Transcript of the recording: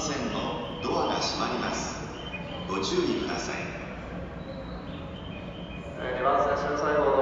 線のドアが閉まります。ご注意ください。 2番線終最後